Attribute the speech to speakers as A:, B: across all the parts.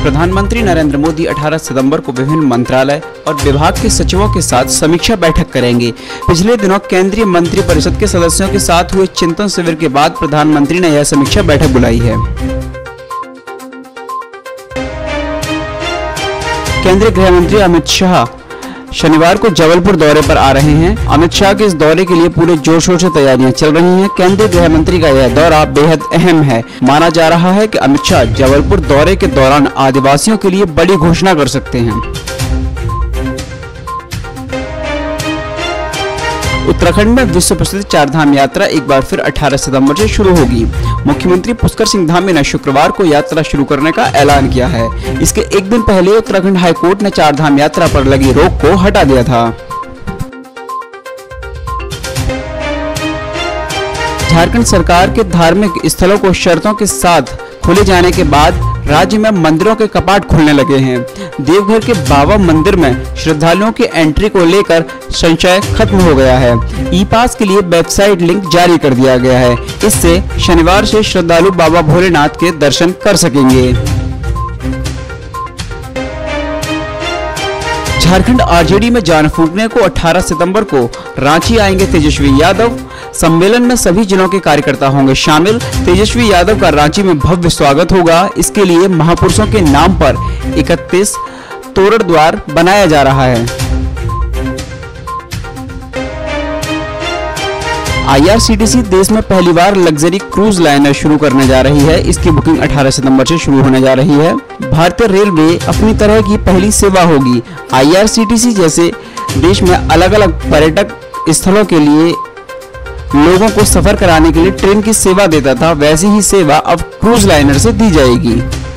A: प्रधानमंत्री नरेंद्र मोदी 18 सितंबर को विभिन्न मंत्रालय और विभाग के सचिवों के साथ समीक्षा बैठक करेंगे। पिछले दिनों केंद्रीय मंत्रिपरिषद के सदस्यों के साथ हुए चिंतन शिविर के बाद प्रधानमंत्री ने यह समीक्षा बैठक बुलाई है। केंद्रीय गृह मंत्री अमित शाह शनिवार को जबलपुर दौरे पर आ रहे हैं। अमित शाह के इस दौरे के लिए पूरे जोर शोर से तैयारियां चल रही हैं। केंद्रीय गृह मंत्री का यह दौरा बेहद अहम है। माना जा रहा है कि अमित शाह जबलपुर दौरे के दौरान आदिवासियों के लिए बड़ी घोषणा कर सकते हैं। उत्तराखंड में विश्व प्रसिद्ध चारधाम यात्रा एक बार फिर 18 सितंबर से शुरू होगी। मुख्यमंत्री पुष्कर सिंह धामी ने शुक्रवार को यात्रा शुरू करने का ऐलान किया है। इसके एक दिन पहले उत्तराखंड हाईकोर्ट ने चारधाम यात्रा पर लगी रोक को हटा दिया था। झारखंड सरकार के धार्मिक स्थलों को शर्तों के साथ खोले जाने के बाद राज्य में मंदिरों के कपाट खुलने लगे हैं। देवघर के बाबा मंदिर में श्रद्धालुओं की एंट्री को लेकर संशय खत्म हो गया है। ई पास के लिए वेबसाइट लिंक जारी कर दिया गया है। इससे शनिवार से श्रद्धालु बाबा भोलेनाथ के दर्शन कर सकेंगे। झारखंड आरजेडी में जान फूंकने को 18 सितंबर को रांची आएंगे तेजस्वी यादव। सम्मेलन में सभी जिलों के कार्यकर्ता होंगे शामिल। तेजस्वी यादव का रांची में भव्य स्वागत होगा। इसके लिए महापुरुषों के नाम पर 31 तोरण द्वार बनाया जा रहा है। IRCTC देश में पहली बार लग्जरी क्रूज लाइनर शुरू करने जा रही है। इसकी बुकिंग 18 सितंबर से शुरू होने जा रही है। भारतीय रेलवे अपनी तरह की पहली सेवा होगी। IRCTC जैसे देश में अलग अलग पर्यटक स्थलों के लिए लोगों को सफर कराने के लिए ट्रेन की सेवा देता था, वैसी ही सेवा अब क्रूज लाइनर से दी जाएगी।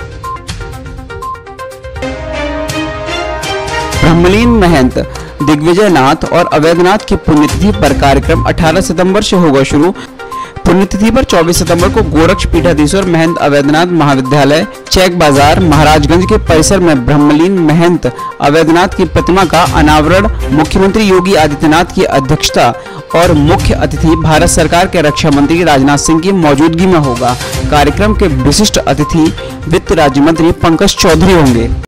A: ब्रह्मलीन महंत दिग्विजय नाथ और अवैधनाथ की पुण्यतिथि पर कार्यक्रम 18 सितंबर से होगा शुरू। पुण्यतिथि पर 24 सितंबर को गोरक्ष पीठाधीश्वर महंत अवैधनाथ महाविद्यालय चैक बाजार महाराजगंज के परिसर में ब्रह्मलीन महंत अवैधनाथ की प्रतिमा का अनावरण मुख्यमंत्री योगी आदित्यनाथ की अध्यक्षता और मुख्य अतिथि भारत सरकार के रक्षा मंत्री राजनाथ सिंह की मौजूदगी में होगा। कार्यक्रम के विशिष्ट अतिथि वित्त राज्य मंत्री पंकज चौधरी होंगे।